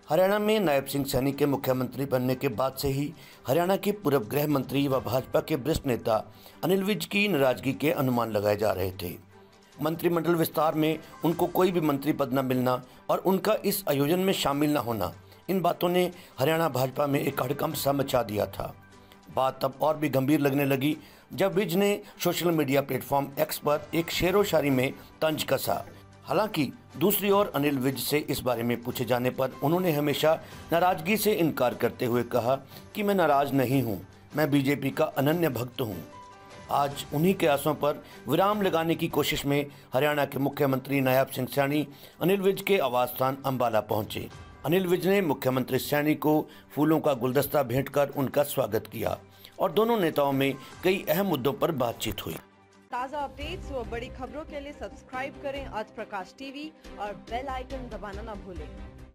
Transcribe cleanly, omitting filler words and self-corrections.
हरियाणा में नायब सिंह सैनी के मुख्यमंत्री बनने के बाद से ही हरियाणा के पूर्व गृह मंत्री व भाजपा के वरिष्ठ नेता अनिल विज की नाराजगी के अनुमान लगाए जा रहे थे। मंत्रिमंडल विस्तार में उनको कोई भी मंत्री पद न मिलना और उनका इस आयोजन में शामिल न होना, इन बातों ने हरियाणा भाजपा में एक हड़कंप सा मचा दिया था। बात तब और भी गंभीर लगने लगी जब विज ने सोशल मीडिया प्लेटफॉर्म एक्स पर एक शेरो शायरी में तंज कसा। हालांकि दूसरी ओर अनिल विज से इस बारे में पूछे जाने पर उन्होंने हमेशा नाराजगी से इनकार करते हुए कहा कि मैं नाराज नहीं हूं, मैं बीजेपी का अनन्य भक्त हूं। आज उन्हीं के आशों पर विराम लगाने की कोशिश में हरियाणा के मुख्यमंत्री नायब सिंह सैनी अनिल विज के आवास स्थान अंबाला पहुंचे। अनिल विज ने मुख्यमंत्री सैनी को फूलों का गुलदस्ता भेंट कर उनका स्वागत किया और दोनों नेताओं में कई अहम मुद्दों पर बातचीत हुई। ताज़ा अपडेट्स व बड़ी खबरों के लिए सब्सक्राइब करें आज प्रकाश टीवी और बेल आइकन दबाना न भूलें।